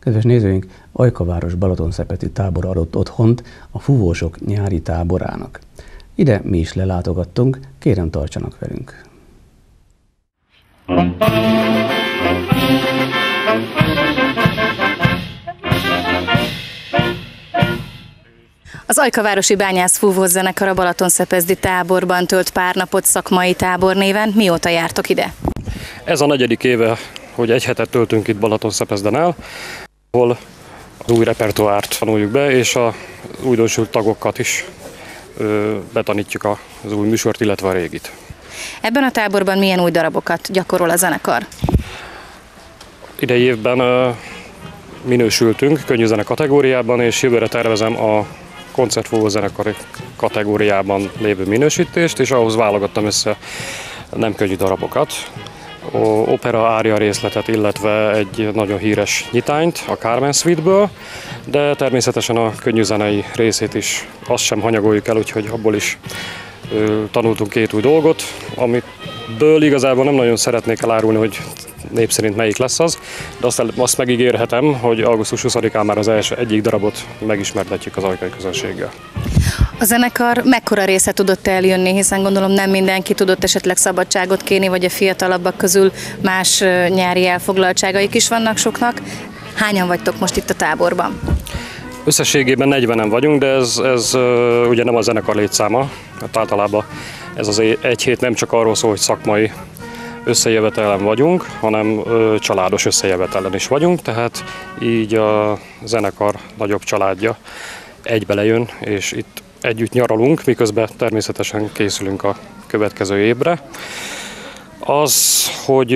Kedves nézőink, Ajkaváros Balatonszepeti tábor adott otthont a fúvósok nyári táborának. Ide mi is lelátogattunk, kérem tartsanak velünk! Az Ajkavárosi Bányász Fúvós Zenekar a Balatonszepezdi táborban tölt pár napot szakmai tábor néven. Mióta jártok ide? Ez a 4. éve, hogy egy hetet töltünk itt Balatonszepezden el, ahol az új repertoárt tanuljuk be, és az újdonsült tagokat is betanítjuk az új műsort, illetve a régit. Ebben a táborban milyen új darabokat gyakorol a zenekar? Idei évben minősültünk könnyű zene kategóriában, és jövőre tervezem a koncertfúvó zenekar kategóriában lévő minősítést, és ahhoz válogattam össze nem könnyű darabokat. Opera ária részletet, illetve egy nagyon híres nyitányt a Carmen Suite-ből, de természetesen a könnyű zenei részét is azt sem hanyagoljuk el, úgyhogy abból is tanultunk 2 új dolgot, amiből igazából nem nagyon szeretnék elárulni, hogy név szerint melyik lesz az, de azt megígérhetem, hogy augusztus 20-án már az egyik darabot megismertetjük az ajkai közönséggel. A zenekar mekkora része tudott eljönni, hiszen gondolom nem mindenki tudott esetleg szabadságot kérni, vagy a fiatalabbak közül más nyári elfoglaltságaik is vannak soknak. Hányan vagytok most itt a táborban? Összességében 40-en vagyunk, de ez ugye nem a zenekar létszáma. Hát általában ez az egy hét nem csak arról szól, hogy szakmai összejövetelen vagyunk, hanem családos összejövetelen is vagyunk, tehát így a zenekar nagyobb családja egybe lejön, és itt együtt nyaralunk, miközben természetesen készülünk a következő évre. Az,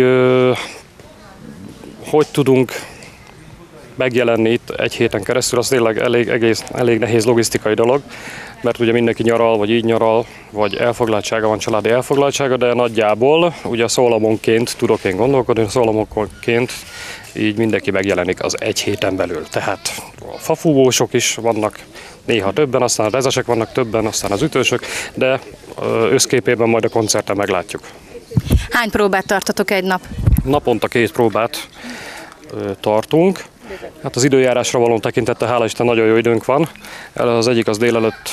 hogy tudunk megjelenni itt egy héten keresztül, az tényleg elég nehéz logisztikai dolog, mert ugye mindenki nyaral, vagy így nyaral, vagy elfoglaltsága van, családi elfoglaltsága, de nagyjából ugye Szólamonként tudok én gondolkodni, Szólamonként így mindenki megjelenik az egy héten belül. Tehát a fafúvósok is vannak, néha többen, aztán a rezesek vannak többen, aztán az ütősök, de összképében majd a koncerten meglátjuk. Hány próbát tartatok egy nap? Naponta 2 próbát tartunk. Hát az időjárásra való tekintettel, hála Isten, nagyon jó időnk van. Az egyik az délelőtt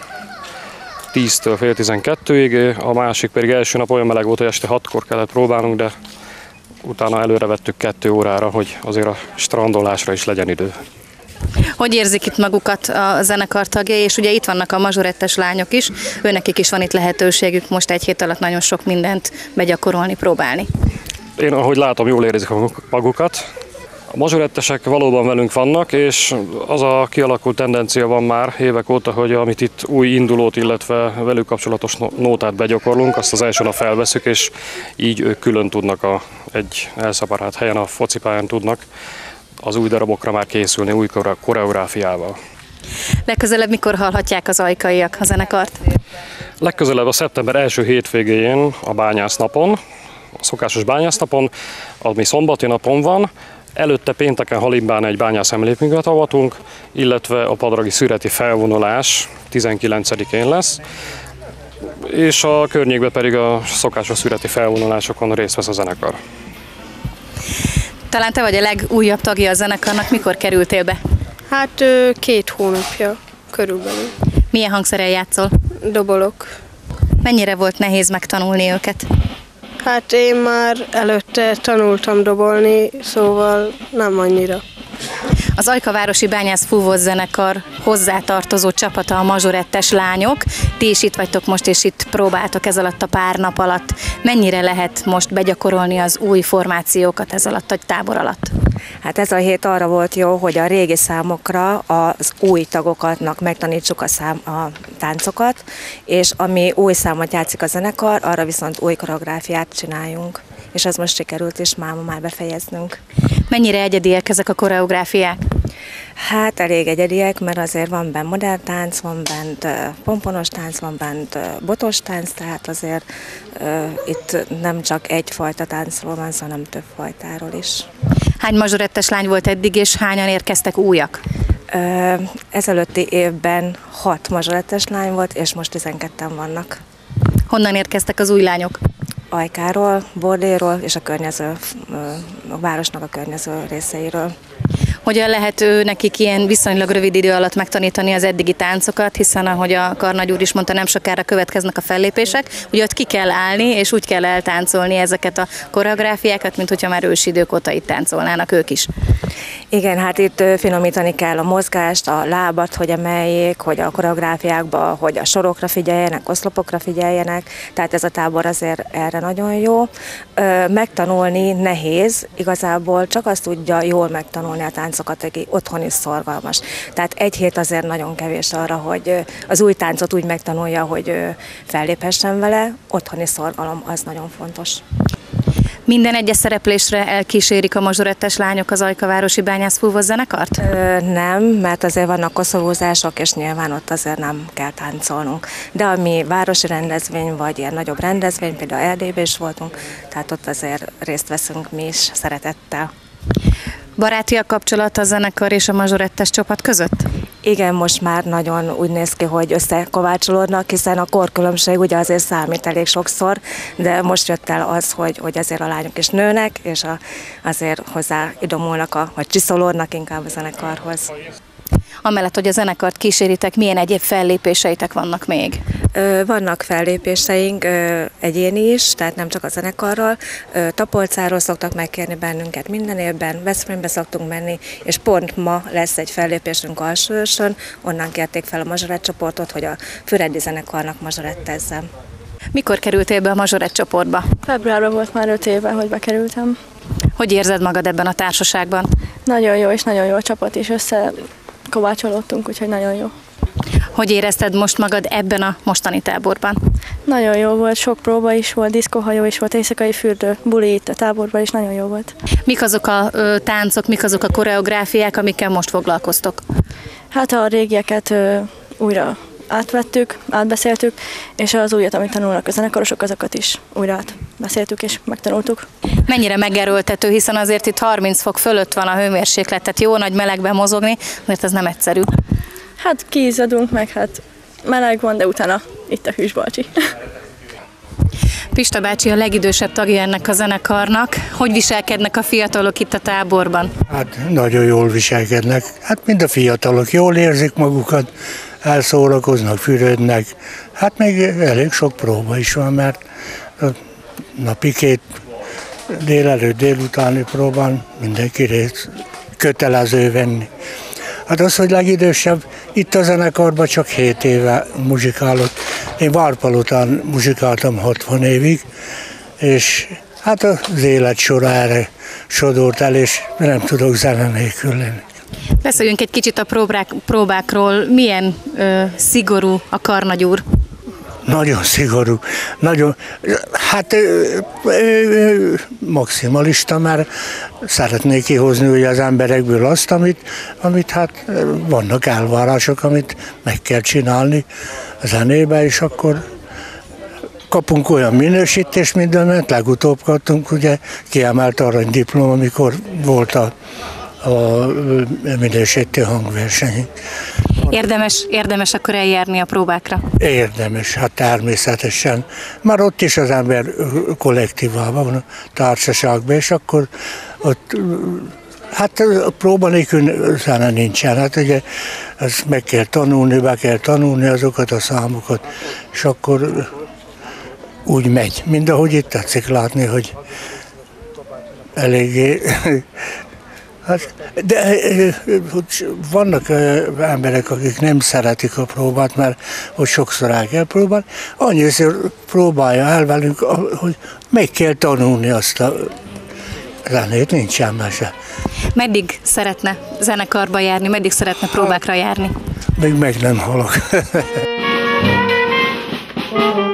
10-től fél 12-ig, a másik pedig első nap olyan meleg volt, hogy este 6-kor kellett próbálnunk, de utána előre vettük 2 órára, hogy azért a strandolásra is legyen idő. Hogy érzik itt magukat a zenekar tagjai, és ugye itt vannak a mazsorettes lányok is, őnekik is van itt lehetőségük most egy hét alatt nagyon sok mindent begyakorolni, próbálni. Én, ahogy látom, jól érzik magukat. A mazsorettesek valóban velünk vannak, és az a kialakult tendencia van már évek óta, hogy amit itt új indulót, illetve velük kapcsolatos nótát begyakorlunk, azt az első nap felveszük, és így ők külön tudnak egy elszeparált helyen, a focipályán tudnak az új darabokra már készülni, új koreográfiával. Legközelebb mikor hallhatják az ajkaiak a zenekart? Legközelebb a szeptember első hétvégéjén a bányásznapon, a szokásos bányásznapon, ami szombati napon van. Előtte pénteken Halimbán egy bányász emlékművet avatunk, illetve a padragi szüreti felvonulás 19-én lesz, és a környékben pedig a szokásos szüreti felvonulásokon részt vesz a zenekar. Talán te vagy a legújabb tagja a zenekarnak, mikor kerültél be? Hát 2 hónapja körülbelül. Milyen hangszerrel játszol? Dobolok. Mennyire volt nehéz megtanulni őket? Hát én már előtte tanultam dobolni, szóval nem annyira. Az Ajkavárosi Bányász Fúvós Zenekar hozzátartozó csapata a mazsorettes lányok. Ti is itt vagytok most, és itt próbáltok ez alatt a pár nap alatt. Mennyire lehet most begyakorolni az új formációkat ez alatt a tábor alatt? Hát ez a hét arra volt jó, hogy a régi számokra az új tagoknak megtanítsuk a táncokat, és ami új számot játszik a zenekar, arra viszont új koreográfiát csináljunk. És ez most sikerült is máma már befejeznünk. Mennyire egyediek ezek a koreográfiák? Hát elég egyediek, mert azért van bent modern tánc, van bent pomponos tánc, van bent botos tánc, tehát azért itt nem csak egyfajta táncról van szó, hanem több fajtáról is. Hány mazsorettes lány volt eddig, és hányan érkeztek újak? Ezelőtti évben 6 mazsorettes lány volt, és most 12-en vannak. Honnan érkeztek az új lányok? Ajkáról, Bordéról és a városnak a környező részeiről. Hogyan lehet nekik ilyen viszonylag rövid idő alatt megtanítani az eddigi táncokat, hiszen ahogy a Karnagy úr is mondta, nem sokára következnek a fellépések, ugye ott ki kell állni, és úgy kell eltáncolni ezeket a koreográfiákat, mint hogyha már ősidők óta itt táncolnának ők is. Igen, hát itt finomítani kell a mozgást, a lábat, hogy emeljék, hogy a koreográfiákba, hogy a sorokra figyeljenek, oszlopokra figyeljenek, tehát ez a tábor azért erre nagyon jó. Megtanulni nehéz, igazából csak azt tudja jól megtanulni a táncokat, aki otthon is szorgalmas. Tehát egy hét azért nagyon kevés arra, hogy az új táncot úgy megtanulja, hogy felléphessen vele, otthoni szorgalom az nagyon fontos. Minden egyes szereplésre elkísérik a mazsorettes lányok az Ajkavárosi Bányász Fúvós zenekart? Nem, mert azért vannak koszorúzások, és nyilván ott azért nem kell táncolnunk. De ami városi rendezvény, vagy ilyen nagyobb rendezvény, például Erdélyben is voltunk, tehát ott azért részt veszünk mi is szeretettel. Baráti a kapcsolat a zenekar és a mazsorettes csapat között? Igen, most már nagyon úgy néz ki, hogy összekovácsolódnak, hiszen a korkülönbség ugye azért számít elég sokszor, de most jött el az, hogy azért a lányok is nőnek, és azért hozzá idomulnak, vagy csiszolódnak inkább a zenekarhoz. Amellett, hogy a zenekart kíséritek, milyen egyéb fellépéseitek vannak még? Vannak fellépéseink egyéni is, tehát nem csak a zenekarral. Tapolcáról szoktak megkérni bennünket minden évben, Veszprémbe szoktunk menni, és pont ma lesz egy fellépésünk Alsóőrsön, onnan kérték fel a mazsorett csoportot, hogy a Füredi zenekarnak mazsorettezzem. Mikor kerültél be a mazsorett csoportba? Februárban volt már 5 éve, hogy bekerültem. Hogy érzed magad ebben a társaságban? Nagyon jó, és nagyon jó a csapat is, összekovácsolódtunk, úgyhogy nagyon jó. Hogy érezted most magad ebben a mostani táborban? Nagyon jó volt, sok próba is volt, diszkóhajó is volt, éjszakai fürdő, buli itt a táborban is nagyon jó volt. Mik azok a táncok, mik azok a koreográfiák, amikkel most foglalkoztok? Hát a régieket újra átvettük, átbeszéltük, és az újat, amit tanulnak a zenekarosok, azokat is újra átbeszéltük és megtanultuk. Mennyire megerőltető, hiszen azért itt 30 fok fölött van a hőmérséklet, tehát jó nagy melegben mozogni, mert ez nem egyszerű. Hát kiizzadunk, meg hát meleg van, de utána itt a hűs bácsi. Pista bácsi a legidősebb tagja ennek a zenekarnak. Hogy viselkednek a fiatalok itt a táborban? Hát nagyon jól viselkednek. Hát mind a fiatalok jól érzik magukat, elszórakoznak, fürödnek. Hát még elég sok próba is van, mert napi 2 délelőtt, délutáni próbán mindenki részt kötelező venni. Hát az, hogy legidősebb, itt a zenekarban csak 7 éve muzsikálok. Én Várpalotán muzsikáltam 60 évig, és hát az élet sora erre sodort el, és nem tudok zene nélkül lenni. Beszéljünk egy kicsit a próbákról. Milyen szigorú a Karnagy úr? Nagyon szigorú, nagyon, hát maximalista, mert szeretnék kihozni ugye az emberekből azt, amit hát vannak elvárások, amit meg kell csinálni a zenébe, és akkor kapunk olyan minősítést mindent, legutóbb kaptunk ugye kiemelt aranydiploma, amikor volt a minősítő hangverseny. Érdemes akkor eljárni a próbákra? Érdemes, hát természetesen. Már ott is az ember kollektívában van, társaságban, és akkor ott, hát a próba nélkül zene nincsen. Hát ugye ezt meg kell tanulni, be kell tanulni azokat a számokat, és akkor úgy megy. Mind ahogy itt tetszik látni, hogy eléggé... Hát, de vannak emberek, akik nem szeretik a próbát, mert hogy sokszor el kell próbálni. Annyiszor próbálja el velünk, hogy meg kell tanulni azt a zenét, nincsen mese. Meddig szeretne zenekarba járni, meddig szeretne próbákra járni? Még meg nem halok.